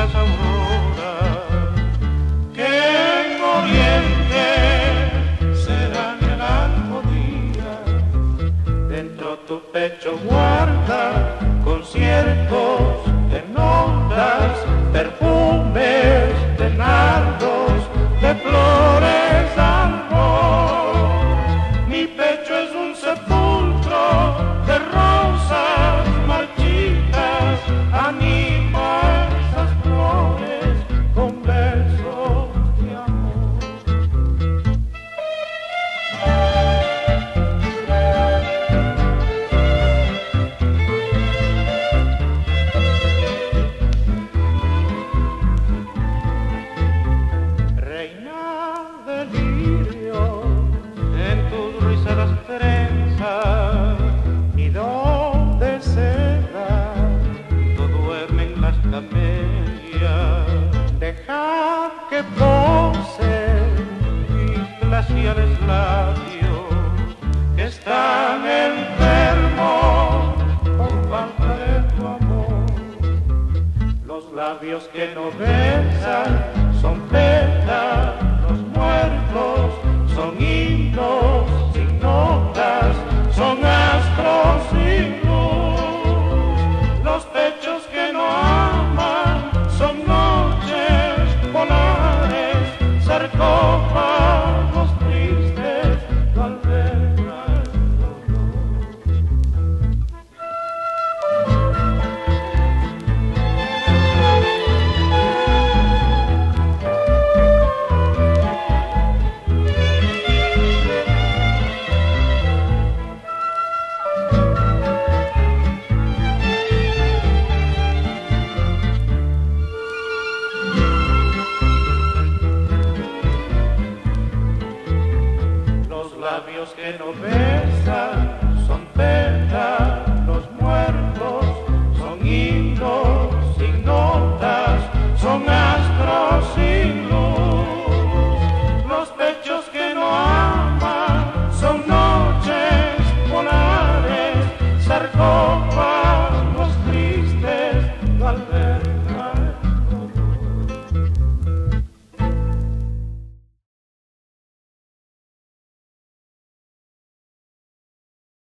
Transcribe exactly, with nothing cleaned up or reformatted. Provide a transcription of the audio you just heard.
las auroras que en oriente serán melancolía. Dentro tu pecho guarda conciertos de notas, perfumes de nardos, de flores amor. Mi pecho es un sepulcro de rosas marchitas, anima esas flores con besos de amor. Reina de lirio en tus rizadas trenzas, nido de seda, no duermen las camelias. Deja que pose mis glaciales labios que están enfermos por falta de tu amor. Los labios que no ven